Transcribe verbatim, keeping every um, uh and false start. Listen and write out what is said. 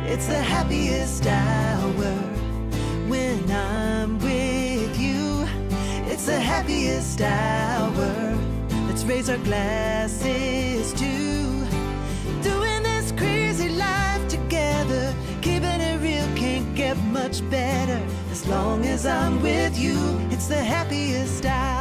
It's the happiest hour when I'm with you. It's the happiest hour. Let's raise our glasses to doing this crazy life together. Keeping it real can't get much better. As long as I'm with you, it's the happiest hour.